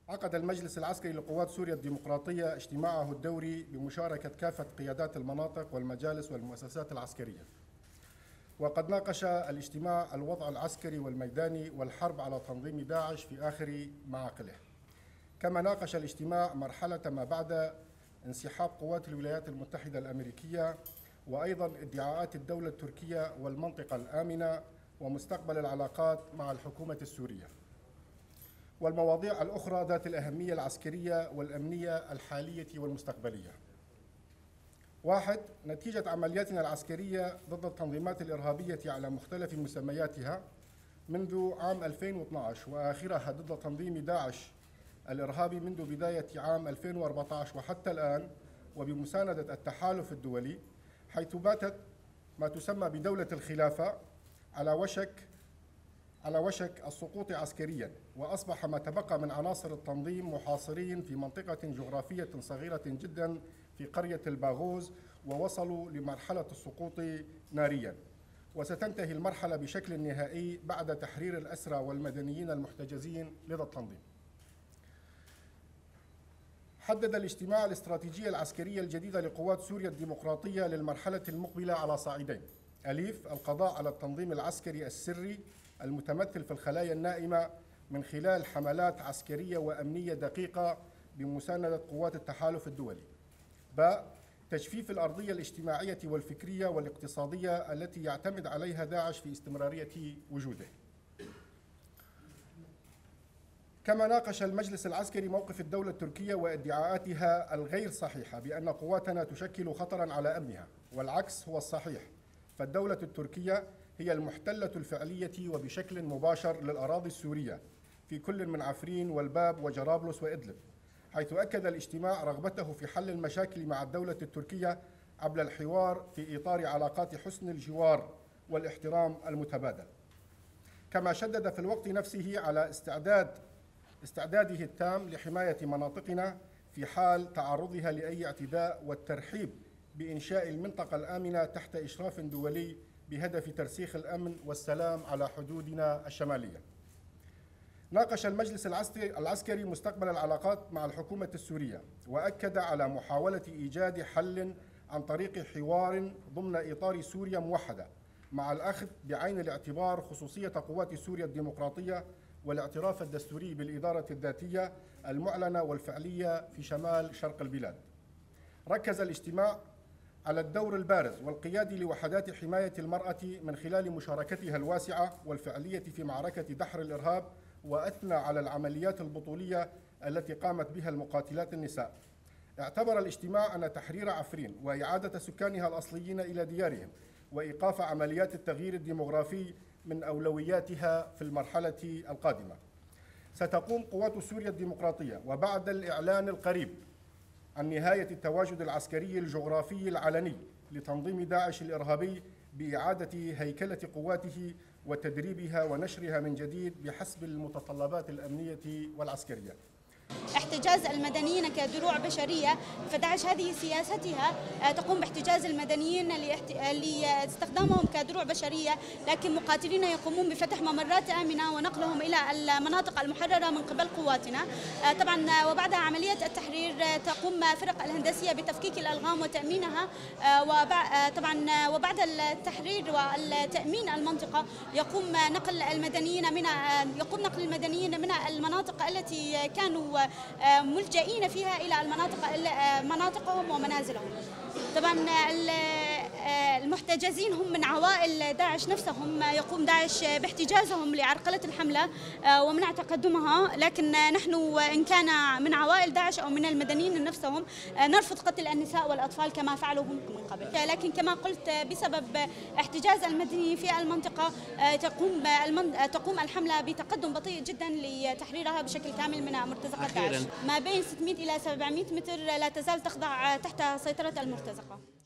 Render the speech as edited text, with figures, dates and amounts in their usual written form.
عقد المجلس العسكري لقوات سوريا الديمقراطية اجتماعه الدوري بمشاركة كافة قيادات المناطق والمجالس والمؤسسات العسكرية. وقد ناقش الاجتماع الوضع العسكري والميداني والحرب على تنظيم داعش في آخر معاقله. كما ناقش الاجتماع مرحلة ما بعد انسحاب قوات الولايات المتحدة الأمريكية، وأيضا ادعاءات الدولة التركية والمنطقة الآمنة، ومستقبل العلاقات مع الحكومة السورية، والمواضيع الأخرى ذات الأهمية العسكرية والأمنية الحالية والمستقبلية. 1. نتيجة عملياتنا العسكرية ضد التنظيمات الإرهابية على مختلف مسمياتها منذ عام 2012 وآخرها ضد تنظيم داعش الإرهابي منذ بداية عام 2014 وحتى الآن، وبمساندة التحالف الدولي، حيث باتت ما تسمى بدولة الخلافة على وشك السقوط عسكريا، وأصبح ما تبقى من عناصر التنظيم محاصرين في منطقة جغرافية صغيرة جدا في قرية الباغوز، ووصلوا لمرحلة السقوط ناريا. وستنتهي المرحلة بشكل نهائي بعد تحرير الأسرى والمدنيين المحتجزين لدى التنظيم. حدد الاجتماع الاستراتيجية العسكرية الجديدة لقوات سوريا الديمقراطية للمرحلة المقبلة على صعيدين: ألف، القضاء على التنظيم العسكري السري المتمثل في الخلايا النائمة من خلال حملات عسكرية وأمنية دقيقة بمساندة قوات التحالف الدولي. ب، تجفيف الأرضية الاجتماعية والفكرية والاقتصادية التي يعتمد عليها داعش في استمرارية وجوده. كما ناقش المجلس العسكري موقف الدولة التركية وادعاءاتها الغير صحيحة بأن قواتنا تشكل خطراً على أمنها، والعكس هو الصحيح، فالدولة التركية هي المحتلة الفعلية وبشكل مباشر للأراضي السورية في كل من عفرين والباب وجرابلس وإدلب، حيث أكد الاجتماع رغبته في حل المشاكل مع الدولة التركية عبر الحوار في إطار علاقات حسن الجوار والاحترام المتبادل. كما شدد في الوقت نفسه على استعداده التام لحماية مناطقنا في حال تعرضها لأي اعتداء، والترحيب بإنشاء المنطقة الآمنة تحت إشراف دولي بهدف ترسيخ الأمن والسلام على حدودنا الشمالية. ناقش المجلس العسكري مستقبل العلاقات مع الحكومة السورية، وأكد على محاولة إيجاد حل عن طريق حوار ضمن إطار سوريا موحدة، مع الأخذ بعين الاعتبار خصوصية قوات سوريا الديمقراطية والاعتراف الدستوري بالإدارة الذاتية المعلنة والفعلية في شمال شرق البلاد. ركز الاجتماع على الدور البارز والقيادي لوحدات حماية المرأة من خلال مشاركتها الواسعة والفعلية في معركة دحر الإرهاب، وأثنى على العمليات البطولية التي قامت بها المقاتلات النساء. اعتبر الاجتماع أن تحرير عفرين وإعادة سكانها الأصليين إلى ديارهم وإيقاف عمليات التغيير الديمغرافي من أولوياتها في المرحلة القادمة. ستقوم قوات سوريا الديمقراطية وبعد الإعلان القريب عن نهاية التواجد العسكري الجغرافي العلني لتنظيم داعش الإرهابي بإعادة هيكلة قواته وتدريبها ونشرها من جديد بحسب المتطلبات الأمنية والعسكرية. احتجاز المدنيين كدروع بشرية، فداعش هذه سياستها تقوم باحتجاز المدنيين لاستخدامهم كدروع بشرية، لكن مقاتلين يقومون بفتح ممرات آمنة ونقلهم إلى المناطق المحررة من قبل قواتنا. طبعا وبعد عملية التحرير تقوم فرق الهندسية بتفكيك الألغام وتأمينها، طبعا وبعد التحرير والتأمين المنطقة يقوم نقل المدنيين من المناطق التي كانوا ملجئين فيها إلى مناطقهم ومنازلهم. طبعا المحتجزين هم من عوائل داعش نفسهم، يقوم داعش باحتجازهم لعرقلة الحملة ومنع تقدمها، لكن نحن إن كان من عوائل داعش أو من المدنيين نفسهم نرفض قتل النساء والأطفال كما فعلوا هم من قبل. لكن كما قلت بسبب احتجاز المدنيين في المنطقة تقوم الحملة بتقدم بطيء جدا لتحريرها بشكل كامل من مرتزقة داعش. ما بين 600 إلى 700 متر لا تزال تخضع تحت سيطرة المرتزقة.